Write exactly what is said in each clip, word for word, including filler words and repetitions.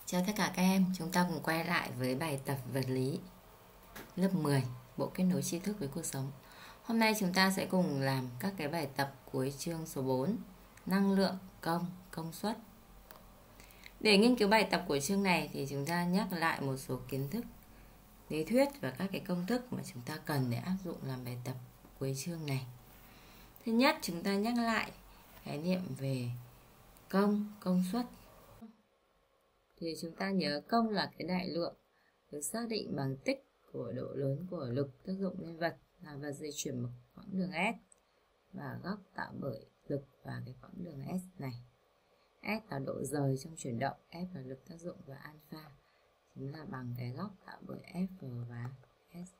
Chào tất cả các em, chúng ta cùng quay lại với bài tập vật lý lớp mười, bộ kết nối tri thức với cuộc sống. Hôm nay chúng ta sẽ cùng làm các cái bài tập cuối chương số bốn, năng lượng, công, công suất. Để nghiên cứu bài tập của chương này thì chúng ta nhắc lại một số kiến thức lý thuyết và các cái công thức mà chúng ta cần để áp dụng làm bài tập cuối chương này. Thứ nhất, chúng ta nhắc lại khái niệm về công, công suất. Thì chúng ta nhớ công là cái đại lượng được xác định bằng tích của độ lớn của lực tác dụng lên vật là vật di chuyển một quãng đường S, và góc tạo bởi lực và cái quãng đường S này. S là độ rời trong chuyển động, F là lực tác dụng, và alpha chính là bằng cái góc tạo bởi F và S.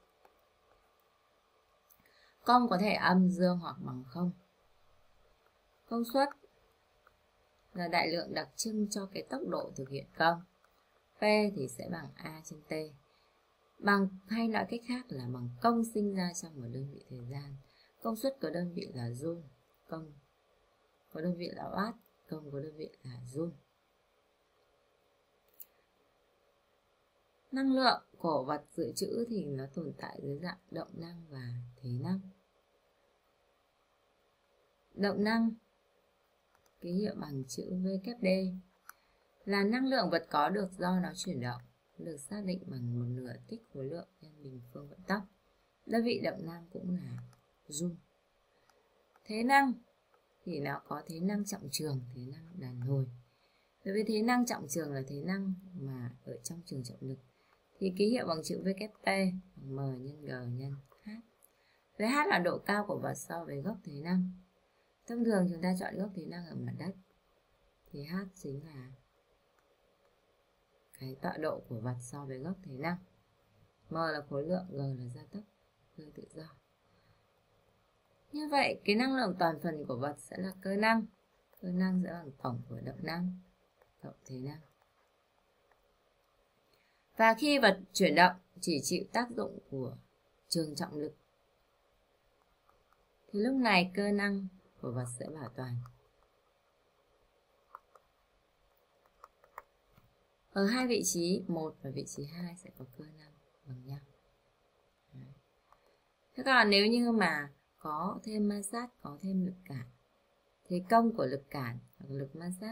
Công có thể âm dương hoặc bằng không. Công suất là đại lượng đặc trưng cho cái tốc độ thực hiện công. P thì sẽ bằng A trên T. Bằng, hay nói cách khác là bằng công sinh ra trong một đơn vị thời gian. Công suất có đơn vị là joule, công có đơn vị là watt, công có đơn vị là joule. Năng lượng của vật dự trữ thì nó tồn tại dưới dạng động năng và thế năng. Động năng ký hiệu bằng chữ V kép D là năng lượng vật có được do nó chuyển động, được xác định bằng một nửa tích khối lượng nhân bình phương vận tốc. Đơn vị động năng cũng là joule. Thế năng thì nó có thế năng trọng trường, thế năng đàn hồi. Đối với thế năng trọng trường là thế năng mà ở trong trường trọng lực thì ký hiệu bằng chữ V kép T bằng M nhân G nhân H. Với H là độ cao của vật so với góc thế năng. Thông thường chúng ta chọn góc thế năng ở mặt đất thì H chính là cái tọa độ của vật so với góc thế năng. M là khối lượng, G là gia tốc, G tự do. Như vậy cái năng lượng toàn phần của vật sẽ là cơ năng. Cơ năng sẽ bằng tổng của động năng cộng thế năng. Và khi vật chuyển động chỉ chịu tác dụng của trường trọng lực thì lúc này cơ năng của vật sẽ bảo toàn. Ở hai vị trí một và vị trí hai sẽ có cơ năng bằng nhau. Đấy. Thế còn nếu như mà có thêm ma sát, có thêm lực cản thì công của lực cản hoặc lực ma sát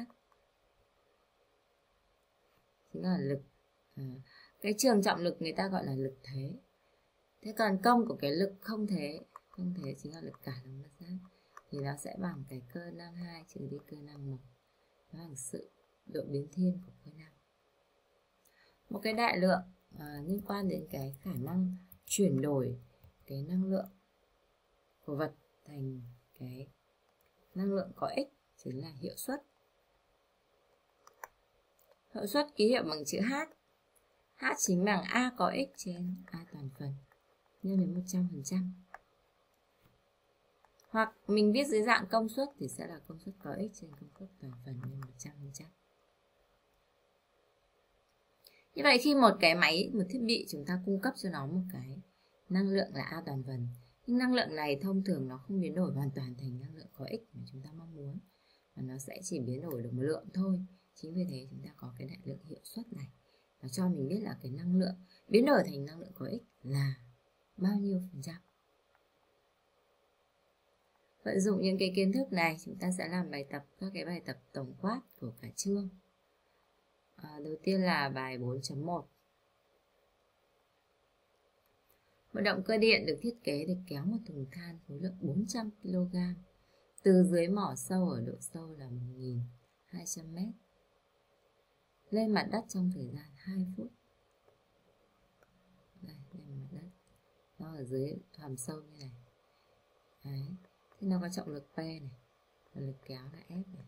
chính là lực à, cái trường trọng lực người ta gọi là lực thế. Thế còn công của cái lực không thế, không thế chính là lực cản và ma sát, thì nó sẽ bằng cái cơ năng hai trừ đi cơ năng một, nó bằng sự độ biến thiên của cơ năng. Một cái đại lượng à, liên quan đến cái khả năng chuyển đổi cái năng lượng của vật thành cái năng lượng có ích chính là hiệu suất. Hiệu suất ký hiệu bằng chữ H. H chính bằng A có ích trên A toàn phần nhân đến một trăm phần trăm. Hoặc mình viết dưới dạng công suất thì sẽ là công suất có ích trên công suất toàn phần nhân một trăm phần trăm. Như vậy khi một cái máy, một thiết bị chúng ta cung cấp cho nó một cái năng lượng là A toàn phần, nhưng năng lượng này thông thường nó không biến đổi hoàn toàn thành năng lượng có ích mà chúng ta mong muốn, mà nó sẽ chỉ biến đổi được một lượng thôi. Chính vì thế chúng ta có cái đại lượng hiệu suất này, nó cho mình biết là cái năng lượng biến đổi thành năng lượng có ích là bao nhiêu phần trăm. Vận dụng những cái kiến thức này chúng ta sẽ làm bài tập, các cái bài tập tổng quát của cả chương. À, đầu tiên là bài bốn chấm một. Một động cơ điện được thiết kế để kéo một thùng than khối lượng bốn trăm ki lô gam từ dưới mỏ sâu ở độ sâu là một nghìn hai trăm mét lên mặt đất trong thời gian hai phút. Đây, lên mặt đất. Nó ở dưới hầm sâu như này. Đấy. Thế nó có trọng lực P này, và lực kéo là F này.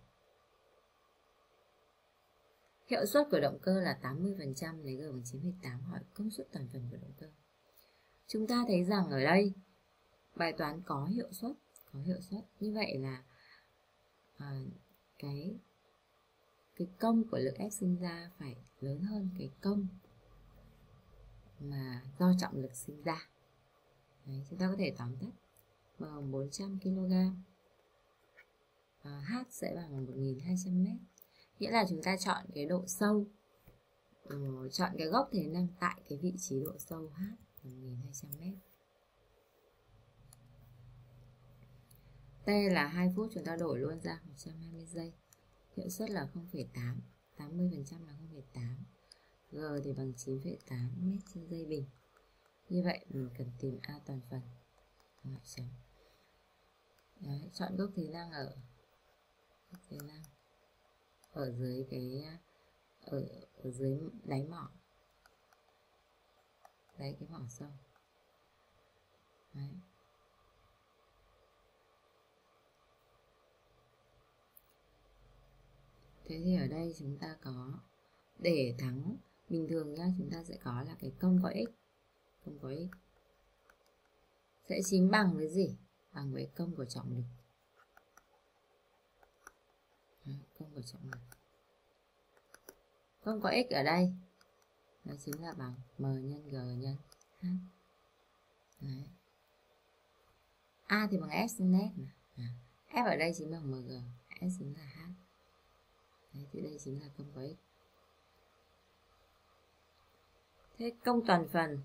Hiệu suất của động cơ là tám mươi phần trăm, lấy G bằng chín phẩy tám, hỏi công suất toàn phần của động cơ. Chúng ta thấy rằng ở đây bài toán có hiệu suất, có hiệu suất. Như vậy là à, cái cái công của lực F sinh ra phải lớn hơn cái công mà do trọng lực sinh ra. Đấy, chúng ta có thể tóm tắt bằng bốn trăm ki lô gam. À, H sẽ bằng một nghìn hai trăm mét. Nghĩa là chúng ta chọn cái độ sâu ừ, chọn cái gốc thế năng tại cái vị trí độ sâu H một nghìn hai trăm mét. T là hai phút, chúng ta đổi luôn ra một trăm hai mươi giây. Hiệu suất là không phẩy tám, tám mươi phần trăm là không phẩy tám. G thì bằng chín phẩy tám mét trên giây bình. Như vậy mình cần tìm A toàn phần. Ngoại chấm. Đấy, chọn gốc thế năng ở gốc thế năng ở dưới cái ở ở dưới đáy mỏ. Đấy, cái mỏ sâu. Đấy. Thế thì ở đây chúng ta có để thắng bình thường nhá, chúng ta sẽ có là cái công có x, công có x sẽ chính bằng với gì? Bằng với công của trọng lực. Đấy, công của trọng lực. Công có x ở đây nó chính là bằng m nhân g nhân h. Đấy. A thì bằng s nhân s mà. À, f ở đây chính bằng mg, s chính là h. Đấy, thì đây chính là công có x. Thế công toàn phần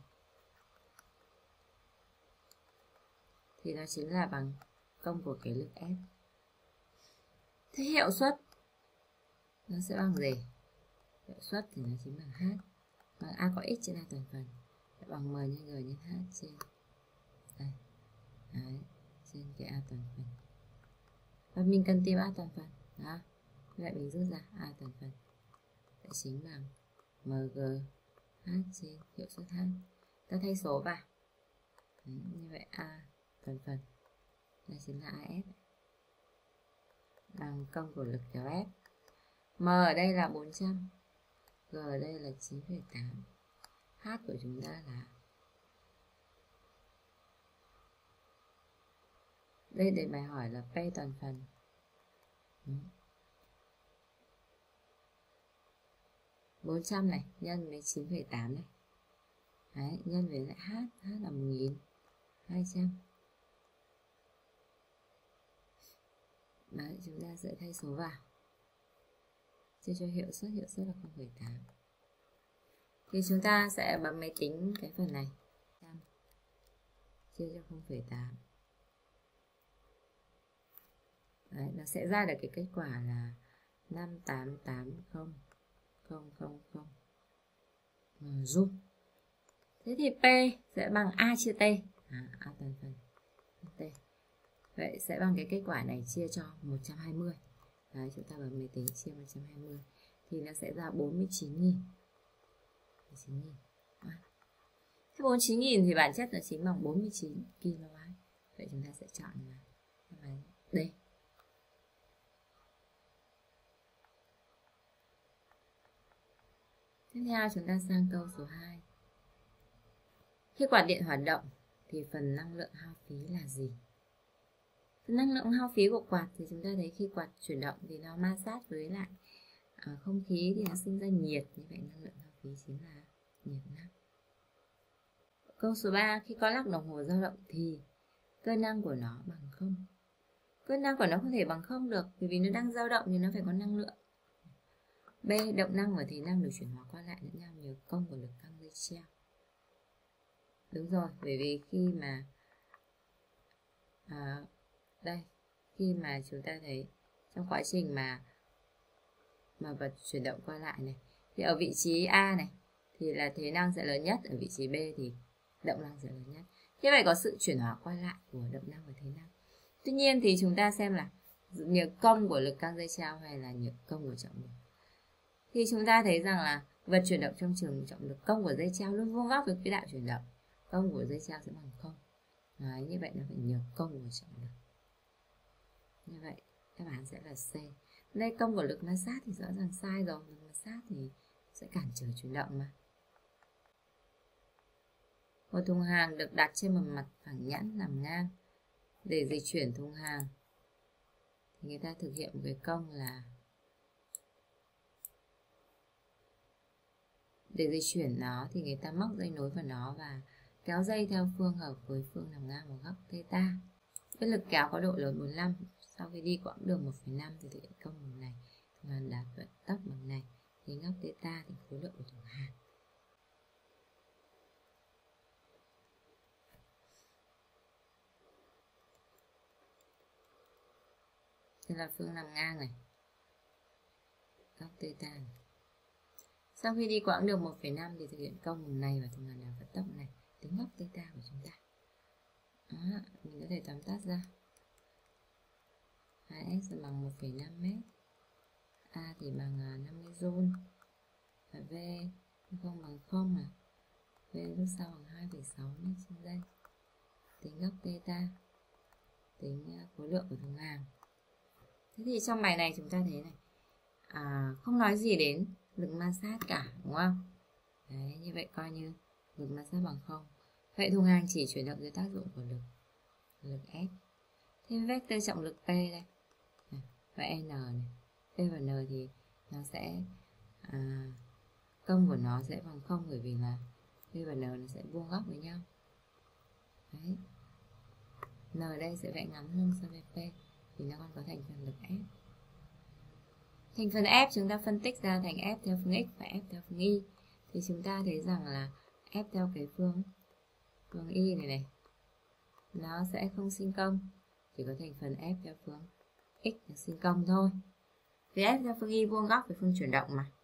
thì nó chính là bằng công của cái lực F. Thế hiệu suất nó sẽ bằng gì? Hiệu suất thì nó chính bằng H, bằng A có x trên A toàn phần, bằng m nhân g nhân h trên đây. Đấy, trên cái A toàn phần. Và mình cần tìm A toàn phần. Đó. Vậy mình rút ra A toàn phần sẽ chính bằng mg h trên hiệu suất h. Ta thay số vào. Đấy, như vậy A toàn phần đây chính là a ép bằng công của lực kéo ép. M ở đây là bốn trăm, G ở đây là chín phẩy tám, H của chúng ta là đây, để bài hỏi là P toàn phần. bốn trăm này nhân với chín phẩy tám này. Đấy, nhân với lại H, H là một nghìn hai trăm. Đấy, chúng ta sẽ thay số vào. Chia cho hiệu suất, hiệu suất là không phẩy tám. Thì chúng ta sẽ bấm máy tính cái phần này. Chia cho không phẩy tám. Đấy, nó sẽ ra được cái kết quả là năm tám tám không không không không Joule. Thế thì P sẽ bằng A chia T. À, A toàn phần T. Vậy sẽ bằng cái kết quả này chia cho một trăm hai mươi. Đấy, chúng ta bấm máy tính chia một trăm hai mươi thì nó sẽ ra bốn mươi chín nghìn. bốn mươi chín nghìn. À. Thế bốn mươi chín nghìn thì bản chất nó chính bằng bốn mươi chín ki lô oát. Vậy chúng ta sẽ chọn là D. Tiếp theo chúng ta sang câu số hai. Khi quạt điện hoạt động thì phần năng lượng hao phí là gì? Phần năng lượng hao phí của quạt thì chúng ta thấy khi quạt chuyển động thì nó ma sát với lại à, không khí thì nó sinh ra nhiệt. Như vậy năng lượng hao phí chính là nhiệt năng. Câu số ba. Khi có lắc đồng hồ dao động thì cơ năng của nó bằng không? Cơ năng của nó không thể bằng không được, bởi vì nó đang dao động thì nó phải có năng lượng. B. Động năng và thế năng được chuyển hóa qua lại lẫn nhau nhờ công của lực căng dây treo. Đúng rồi, bởi vì khi mà à, đây, khi mà chúng ta thấy trong quá trình mà mà vật chuyển động qua lại này, thì ở vị trí A này thì là thế năng sẽ lớn nhất, ở vị trí B thì động năng sẽ lớn nhất. Thế vậy có sự chuyển hóa qua lại của động năng và thế năng. Tuy nhiên thì chúng ta xem là nhờ công của lực căng dây treo hay là nhờ công của trọng lực. Thì chúng ta thấy rằng là vật chuyển động trong trường trọng lực, công của dây treo luôn vuông góc với quỹ đạo chuyển động, công của dây treo sẽ bằng không. Đấy, như vậy nó phải nhờ công của trọng lực. Như vậy đáp án sẽ là C. Đây công của lực ma sát thì rõ ràng sai rồi, lực ma sát thì sẽ cản trở chuyển động mà. Một thùng hàng được đặt trên một mặt phẳng nhẵn nằm ngang. Để dịch chuyển thùng hàng thì người ta thực hiện một cái công là để dịch chuyển nó thì người ta móc dây nối vào nó và kéo dây theo phương hợp với phương nằm ngang một góc theta. Với lực kéo có độ lớn bốn mươi lăm, sau khi đi quãng đường một phẩy năm thì thực hiện công bằng này, thùng hàng đạt vận tốc bằng này Tính góc theta thì khối lượng của thùng hàng. Đây là phương nằm ngang này. Góc theta này. Sau khi đi quãng đường một phẩy năm thì thực hiện công vùng này và thùng hàng đảo vận tốc này. Tính góc theta của chúng ta. Đó, mình có thể tóm tắt ra. hai S bằng một phẩy năm mét. A thì bằng năm mươi joule. Và V không bằng không à. V lúc sau bằng hai phẩy sáu mét trên giây. Tính góc theta. Tính khối lượng của thùng hàng. Thế thì trong bài này chúng ta thấy này, à, không nói gì đến lực ma sát cả, đúng không? Đấy, như vậy coi như lực ma sát bằng không. Vậy thùng hàng chỉ chuyển động dưới tác dụng của lực lực S. Thêm vectơ trọng lực P đây. Và N này. P và N thì nó sẽ à, công của nó sẽ bằng không, bởi vì là P và N nó sẽ vuông góc với nhau. Đấy. N đây sẽ vẽ ngắn hơn so với P vì nó còn có thành phần lực F. Thành phần F chúng ta phân tích ra thành F theo phương X và F theo phương Y. Thì chúng ta thấy rằng là F theo cái phương phương Y này này, nó sẽ không sinh công, chỉ có thành phần F theo phương X là sinh công thôi. Vì F theo phương Y vuông góc với phương chuyển động mà.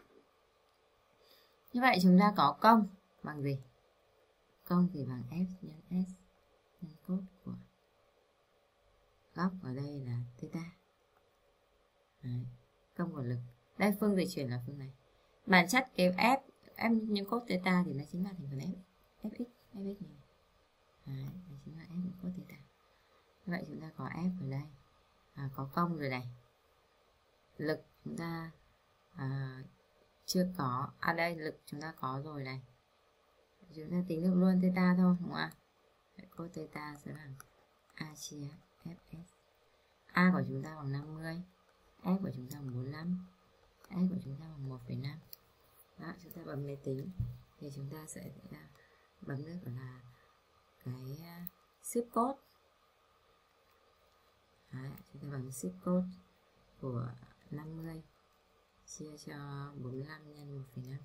Như vậy chúng ta có công bằng gì? Công thì bằng F nhân S nhân cos của góc ở đây là theta. Đấy. Công của lực. Đây phương dịch chuyển là phương này. Bản chất cái F F nhân cos theta thì nó chính là thành phần F Fx Fx này. Đấy, nó chính là F nhân cos theta. Như vậy chúng ta có F ở đây. À, có công rồi này. Lực chúng ta à, chưa có. À đây lực chúng ta có rồi này. Chúng ta tính được luôn theta thôi, đúng không ạ? Vậy cos theta sẽ bằng A chia Fs. A của chúng ta bằng năm mươi. F của chúng ta bằng bốn mươi lăm. S của chúng ta bằng một phẩy năm. Đó, chúng ta bấm máy tính thì chúng ta sẽ bấm được là cái shift code. Đấy, chúng ta bấm shift code của năm mươi chia cho bốn mươi lăm nhân một phẩy năm.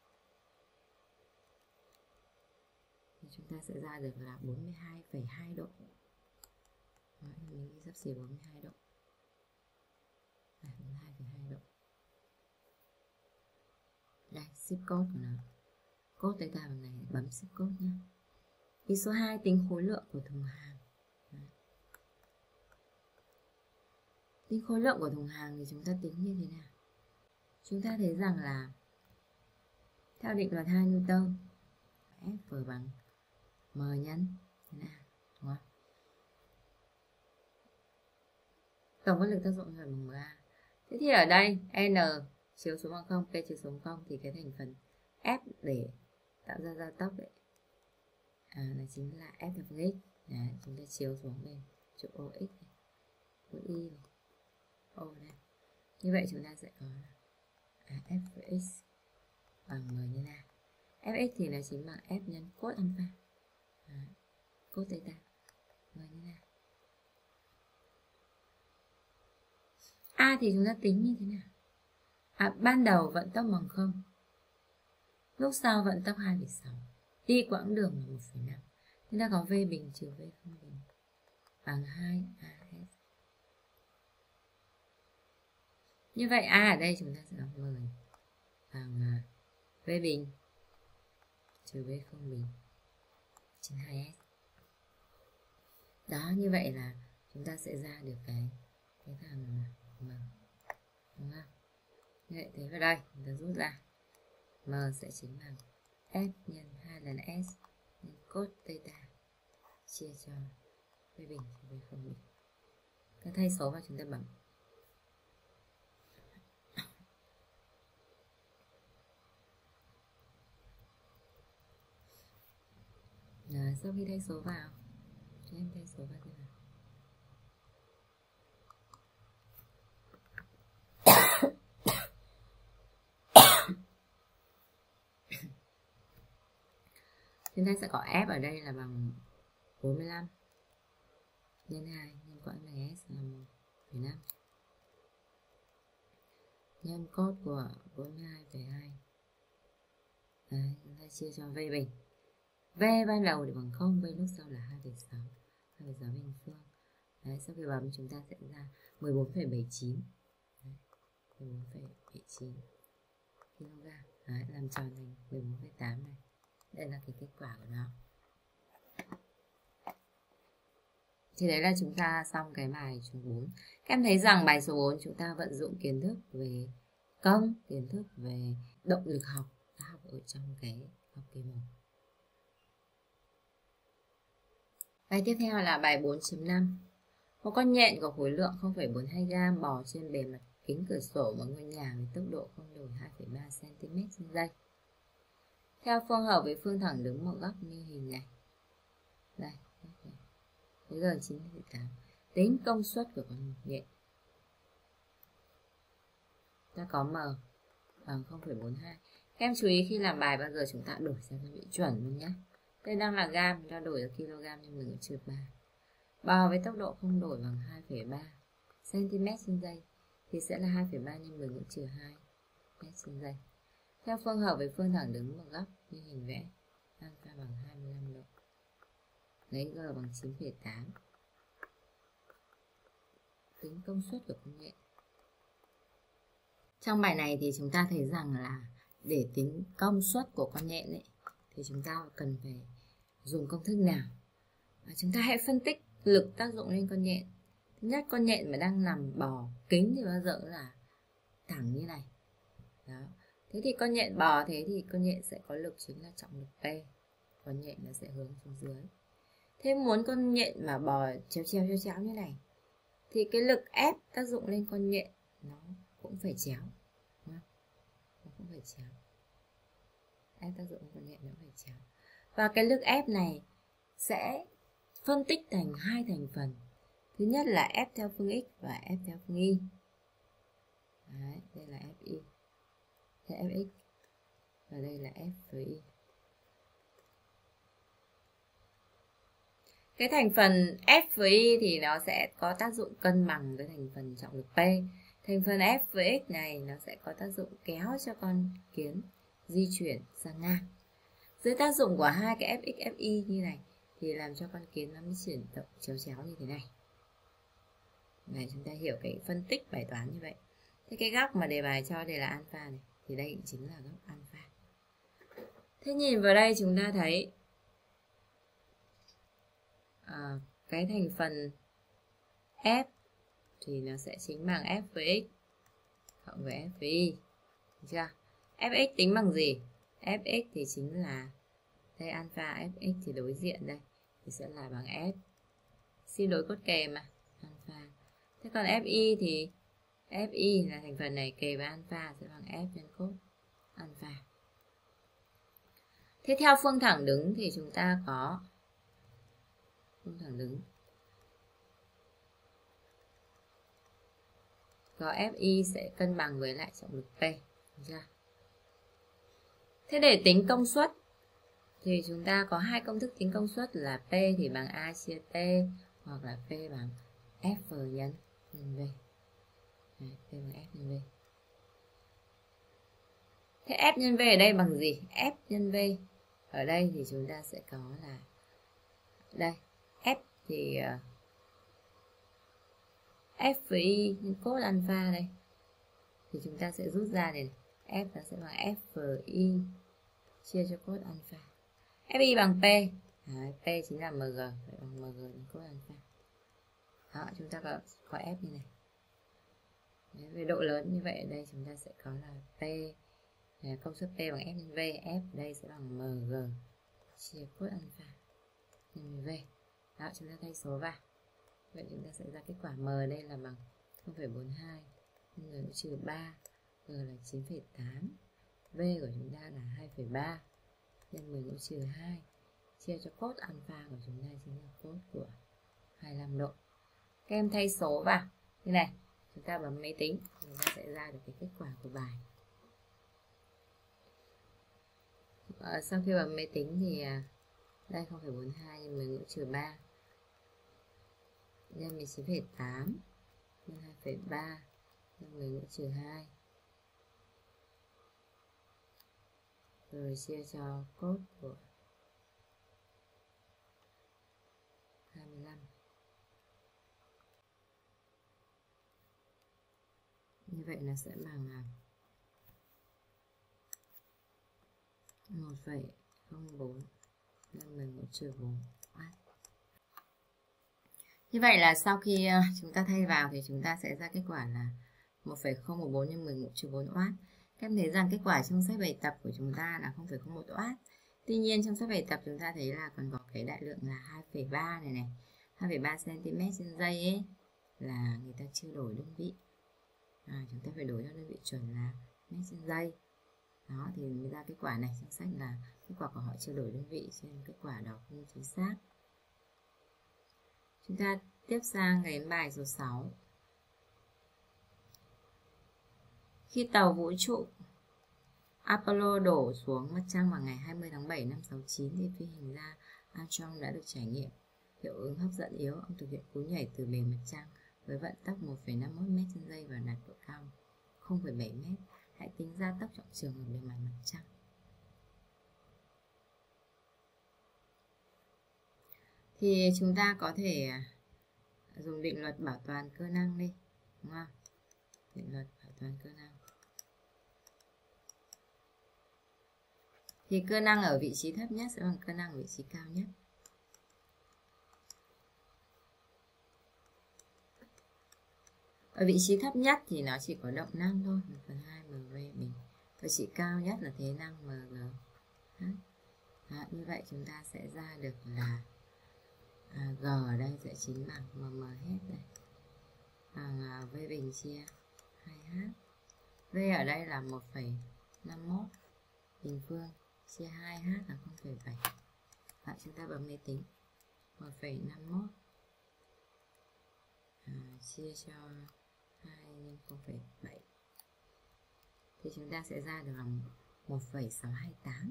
Thì chúng ta sẽ ra được là bốn mươi hai phẩy hai độ. Đấy, mình ghi sắp xỉ bốn mươi hai độ. Đây, bốn mươi hai phẩy hai độ. Đây, shift code của nó. Code theta bằng này, bấm shift code nhé. Ý số hai tính khối lượng của thùng hàng. Đấy. Tính khối lượng của thùng hàng thì chúng ta tính như thế nào? Chúng ta thấy rằng là theo định luật hai Newton, F bằng M nhân thế nào, đúng không? Tổng các lực tác dụng là bằng ma. Thế thì ở đây N chiếu xuống bằng không, P chiếu xuống không thì cái thành phần F để tạo ra gia tốc đấy à, là chính là F theo phương X. Đấy, chúng ta chiếu xuống bên chỗ O X này, O Y này, O này. Như vậy chúng ta sẽ có à, F của X bằng M nhân A. Fx thì là chính bằng F nhân cos alpha. Đấy, cos theta M nhân A. A thì chúng ta tính như thế nào? À, ban đầu vận tốc bằng không, lúc sau vận tốc hai phẩy sáu, đi quãng đường là một phẩy năm. Chúng ta có V bình trừ V không bình bằng hai A S. Như vậy A ở đây chúng ta sẽ có mười bằng V bình trừ V không bình trên hai S. Đó, như vậy là chúng ta sẽ ra được cái cái thằng M, đúng không? Như vậy thế vào đây chúng ta rút ra M sẽ chính bằng F nhân hai lần S nhân cos theta chia cho V bình trừ V không bình. Các thay số vào chúng ta bấm. Rồi, sau khi thay số vào, cho em thay số vào thế nào? Chúng ta sẽ có F ở đây là bằng bốn mươi lăm nhân hai nhân quãng S là một phẩy năm nhân cos của bốn mươi hai phẩy hai. Đấy, chúng ta chia cho V bình. V ban đầu thì bằng không, V lúc sau là hai phẩy sáu. hai phẩy sáu bình phương. Đấy, sau khi bấm chúng ta sẽ ra mười bốn phẩy bảy chín. Đấy, mười bốn phẩy bảy chín kg. Đấy, làm tròn thành mười bốn phẩy tám này. Đây là cái kết quả của nó. Thì đấy là chúng ta xong cái bài số bốn. Các em thấy rằng bài số bốn chúng ta vận dụng kiến thức về công, kiến thức về động lực học đã học ở trong cái học kỳ một. Bài tiếp theo là bài bốn chấm năm. Một con nhện có khối lượng không phẩy bốn hai gam bò trên bề mặt kính cửa sổ một ngôi nhà với tốc độ không đổi hai phẩy ba xăng-ti-mét trên giây. Theo phương hợp với phương thẳng đứng một góc như hình này. Đây, với G chín phẩy tám. Tính công suất của con nhện. Ta có M bằng không phẩy bốn hai. Các em chú ý khi làm bài bao giờ chúng ta đổi sang đơn vị chuẩn luôn nhé. Đây đang là gam, chúng ta đổi ra kg nhưng mình trừ ba. Bò với tốc độ không đổi bằng hai phẩy ba xăng-ti-mét trên giây thì sẽ là hai phẩy ba nhân mười mũ trừ hai mét trên giây. Theo phương hợp với phương thẳng đứng một góc như hình vẽ, alpha bằng hai mươi lăm độ. Lấy G bằng chín phẩy tám. Tính công suất của con nhện. Trong bài này thì chúng ta thấy rằng là để tính công suất của con nhện ấy, thì chúng ta cần phải dùng công thức nào. Và chúng ta hãy phân tích lực tác dụng lên con nhện. Thứ nhất, con nhện mà đang nằm bò kính thì bao giờ là thẳng như này. Đó. Thế thì con nhện bò thế thì con nhện sẽ có lực chính là trọng lực P. Con nhện nó sẽ hướng xuống dưới. Thế muốn con nhện mà bò chéo chéo chéo chéo như này thì cái lực ép tác dụng lên con nhện nó cũng phải chéo. Đúng không? Nó cũng phải chéo. Ép tác dụng lên con nhện nó phải chéo. Và cái lực ép này sẽ phân tích thành hai thành phần. Thứ nhất là F theo phương X và F theo phương Y. Đấy, đây là ép i. Thế ép ích. Và đây là F với Y. Cái thành phần F với Y thì nó sẽ có tác dụng cân bằng với thành phần trọng lực P. Thành phần F với X này nó sẽ có tác dụng kéo cho con kiến di chuyển sang ngang. Dưới tác dụng của hai cái Fx, Fi như này thì làm cho con kiến nó mới chuyển động chéo chéo như thế này. Này, chúng ta hiểu cái phân tích bài toán như vậy. Thế cái góc mà đề bài cho đây là alpha này thì đây chính là góc alpha. Thế nhìn vào đây chúng ta thấy à, cái thành phần F thì nó sẽ chính bằng F với X cộng với F với Y. Được chưa? Fx tính bằng gì? Fx thì chính là đây alpha, Fx thì đối diện đây thì sẽ là bằng F. Xin đối cốt kề mà, alpha. Thế còn Fi thì Fi là thành phần này kề với alpha sẽ bằng F nhân cos alpha. Thế theo phương thẳng đứng thì chúng ta có phương thẳng đứng có Fi sẽ cân bằng với lại trọng lực P. Được chưa? Thế để tính công suất thì chúng ta có hai công thức tính công suất là P thì bằng A chia T hoặc là P bằng F nhân nhân V. Đấy, P bằng F nhân V. Thế F nhân V ở đây bằng gì? F nhân V ở đây thì chúng ta sẽ có là đây F thì uh, F với Y nhân cos alpha đây thì chúng ta sẽ rút ra này, F nó sẽ bằng F với Y chia cho cos alpha. Fi bằng P. Đấy, P chính là mg, vậy bằng mg nhân cos alpha. Đó, chúng ta có, có F như này. Đấy, về độ lớn như vậy ở đây chúng ta sẽ có là P, công suất P bằng F nhân V, F ở đây sẽ bằng mg chia cos alpha nhân V. Đó, chúng ta thay số vào. Vậy chúng ta sẽ ra kết quả M đây là bằng không phẩy bốn hai nhân mũ trừ ba, G là chín phẩy tám, V của chúng ta là hai phẩy ba nhân mười mũ trừ hai chia cho cos alpha của chúng ta chính là cos của hai mươi lăm độ. Các em thay số vào như này, chúng ta bấm máy tính chúng ta sẽ ra được cái kết quả của bài. À, sau khi bấm máy tính thì đây không phẩy bốn hai nhân mười mũ trừ ba nhân mười chín phẩy tám nhân hai phẩy ba nhân mười mũ trừ hai rồi chia cho cốt của hai mươi lăm. Như vậy nó sẽ bằng là một phẩy không bốn nhân mười một trừ bốn oát. Như vậy là sau khi chúng ta thay vào thì chúng ta sẽ ra kết quả là một phẩy không một bốn nhân mười một trừ bốn oát. Các em thấy rằng kết quả trong sách bài tập của chúng ta là không phẩy không một oát. Tuy nhiên trong sách bài tập chúng ta thấy là còn có cái đại lượng là hai phẩy ba này này, hai phẩy ba xăng-ti-mét trên giây ấy, là người ta chưa đổi đơn vị. À, chúng ta phải đổi cho đơn vị chuẩn là mét trên giây. Đó thì mới ra kết quả này. Trong sách là kết quả của họ chưa đổi đơn vị, cho nên kết quả đó không chính xác. Chúng ta tiếp sang đến bài số sáu. Khi tàu vũ trụ Apollo đổ xuống mặt trăng vào ngày hai mươi tháng bảy năm sáu chín thì phi hành gia Armstrong đã được trải nghiệm hiệu ứng hấp dẫn yếu. Ông thực hiện cú nhảy từ bề mặt trăng với vận tốc một phẩy năm mươi mốt mét trên giây và đạt độ cao không phẩy bảy mét. Hãy tính ra tốc trọng trường ở bề mặt mặt trăng. Thì chúng ta có thể dùng định luật bảo toàn cơ năng đi, đúng không? Định luật bảo toàn cơ năng. Thì cơ năng ở vị trí thấp nhất sẽ bằng cơ năng ở vị trí cao nhất. Ở vị trí thấp nhất thì nó chỉ có động năng thôi, một phần hai mv bình. Vị trí cao nhất là thế năng mg. Đó, như vậy chúng ta sẽ ra được là à, g ở đây sẽ chính bằng mm hết đây. Bằng à, v bình chia hai h. V ở đây là một phẩy năm mươi mốt bình phương chia hai h là không phẩy bảy. Vậy chúng ta bấm máy tính. một phẩy năm mươi mốt à, chia cho hai nhân không phẩy bảy thì chúng ta sẽ ra được là một phẩy sáu hai tám.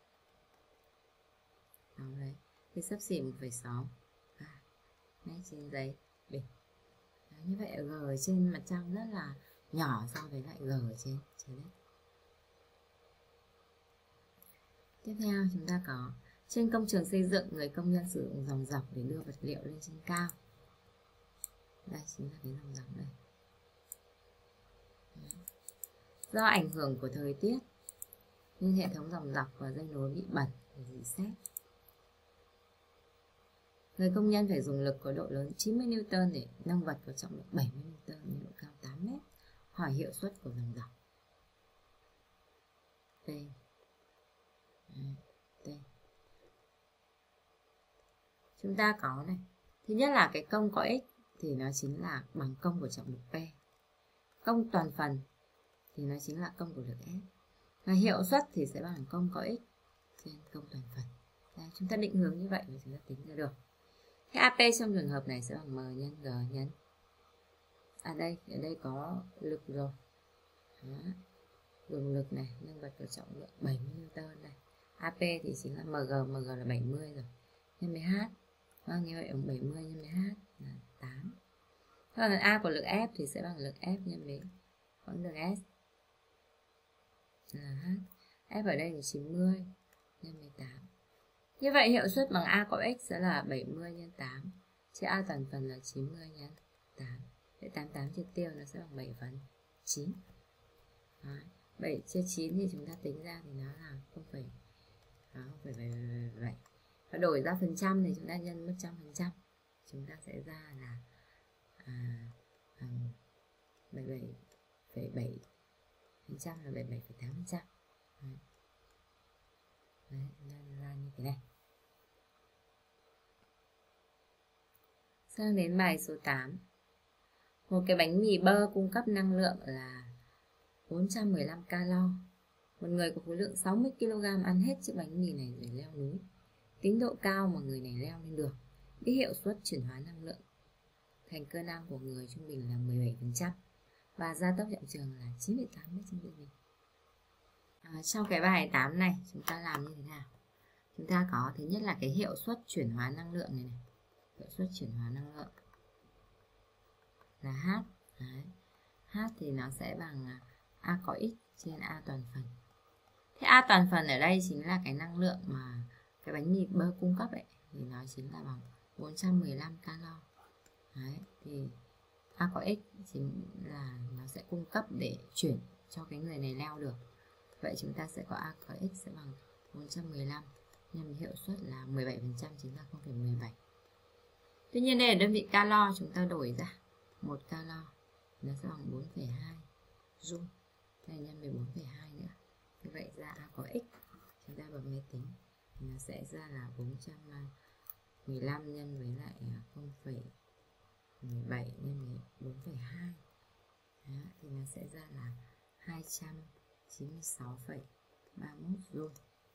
Đó đấy. Thì xấp xỉ một phẩy sáu à, mét trên giây bình. Đó, như vậy G ở trên mặt trăng rất là nhỏ so với lại G ở trên trái đất. Tiếp theo chúng ta có trên công trường xây dựng, người công nhân sử dụng dòng dọc để đưa vật liệu lên trên cao. Đây chính là cái dòng dọc đây. Do ảnh hưởng của thời tiết nên hệ thống dòng dọc và dây nối bị bẩn và rỉ sét. Người công nhân phải dùng lực có độ lớn chín mươi niu tơn để nâng vật có trọng lượng bảy mươi niu tơn với độ cao tám mét. Hỏi hiệu suất của dòng dọc. T. T. Chúng ta có này. Thứ nhất là cái công có x thì nó chính là bằng công của trọng lực P. Công toàn phần thì nó chính là công của lực S. Và hiệu suất thì sẽ bằng công có x trên công toàn phần. Đây, chúng ta định hướng như vậy thì chúng ta tính ra được. Thế a pê trong trường hợp này sẽ bằng m nhân g nhân. À đây, ở đây có lực rồi. Đó. Dùng lực này, nâng vật có trọng lượng bảy mươi niu tơn này. a pê thì chính là mg, mg là bảy mươi rồi. Nhân với h. Vâng, như vậy bằng bảy mươi nhân với h là tám. Còn a của lực F thì sẽ bằng lực F nhân với quãng đường S là h. F ở đây là chín mươi nhân với tám. Như vậy hiệu suất bằng a cộng x sẽ là bảy mươi nhân tám. Chia a toàn phần là chín mươi nhân tám. Vậy tám mươi tám triệt tiêu nó sẽ bằng bảy phần chín. Đấy. bảy chia chín thì chúng ta tính ra thì nó là không phẩy bảy bảy. Và đổi ra phần trăm thì chúng ta nhân một trăm phần trăm. Chúng ta sẽ ra là à, bằng bảy mươi bảy phẩy bảy phần trăm là bảy mươi bảy phẩy tám phần trăm. Đấy, nó ra như thế này. Sang đến bài số tám. Một cái bánh mì bơ cung cấp năng lượng là bốn trăm mười lăm calo. Một người có khối lượng sáu mươi ki lô gam ăn hết chiếc bánh mì này rồi leo núi. Tính độ cao mà người này leo lên được. Biết hiệu suất chuyển hóa năng lượng thành cơ năng của người trung bình là mười bảy phần trăm. Và gia tốc trọng trường là chín phẩy tám mét trên giây. À, trong cái bài tám này chúng ta làm như thế nào? Chúng ta có thứ nhất là cái hiệu suất chuyển hóa năng lượng này này. Hiệu suất chuyển hóa năng lượng là H. Đấy. H thì nó sẽ bằng A có x trên A toàn phần. Thế Thế A toàn phần ở đây chính là cái năng lượng mà cái bánh mì bơ cung cấp ấy, thì nó chính là bằng bốn trăm mười lăm calo. Đấy, thì A có x chính là nó sẽ cung cấp để chuyển cho cái người này leo được. Vậy chúng ta sẽ có A có x sẽ bằng bốn trăm mười lăm nhân hiệu suất là mười bảy phần trăm, chính là không phẩy mười bảy. Tuy nhiên đây là đơn vị calo, chúng ta đổi ra một calo nó sẽ bằng bốn phẩy hai joule. Đây nhân với bốn phẩy hai nữa. Như vậy ra A có x, chúng ta bấm máy tính thì nó sẽ ra là bốn trăm mười lăm nhân với lại không phẩy mười bảy nhân với bốn phẩy hai. Đó, thì nó sẽ ra là hai trăm chín mươi sáu phẩy ba mươi mốt joule.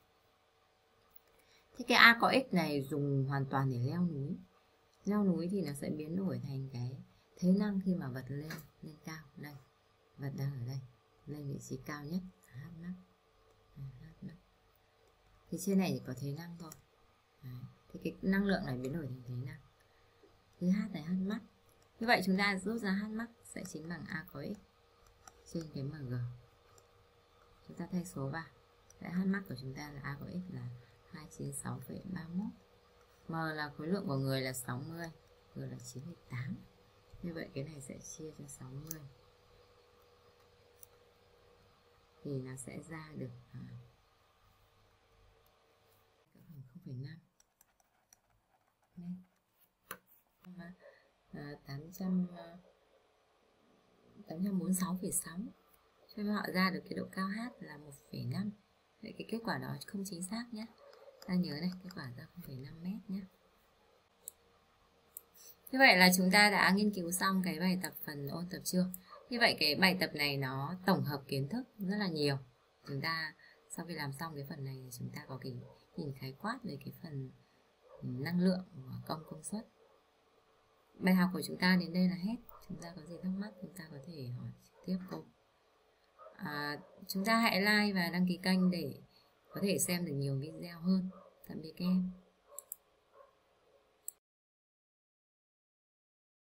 Thế cái A có x này dùng hoàn toàn để leo núi. Leo núi thì nó sẽ biến đổi thành cái thế năng khi mà vật lên lên cao. Đây, vật đang ở đây, lên vị trí cao nhất, H max. H max. Thì trên này chỉ có thế năng thôi. Đấy. Thì cái năng lượng này biến đổi thành thế năng. Thứ H này H max. Như vậy chúng ta rút ra H max sẽ chính bằng A có x trên cái mg. Chúng ta thay số vào. Đấy, H max của chúng ta là A có x là hai trăm chín mươi sáu phẩy ba mươi mốt. M là khối lượng của người là sáu mươi, G là chín phẩy tám. Như vậy cái này sẽ chia cho sáu mươi. Thì nó sẽ ra được à, không phẩy năm mét. À, tám trăm bốn mươi sáu phẩy sáu. Cho nên họ ra được cái độ cao H là một phẩy năm. Vậy cái kết quả đó không chính xác nhé. Ta nhớ này, kết quả ra không phẩy năm mét nhé. Như vậy là chúng ta đã nghiên cứu xong cái bài tập phần ôn tập chương. Như vậy cái bài tập này nó tổng hợp kiến thức rất là nhiều. Chúng ta sau khi làm xong cái phần này thì chúng ta có cái nhìn khái quát về cái phần năng lượng và công công suất. Bài học của chúng ta đến đây là hết. Chúng ta có gì thắc mắc chúng ta có thể hỏi trực tiếp cô. À, chúng ta hãy like và đăng ký kênh để có thể xem được nhiều video hơn. Tạm biệt các em.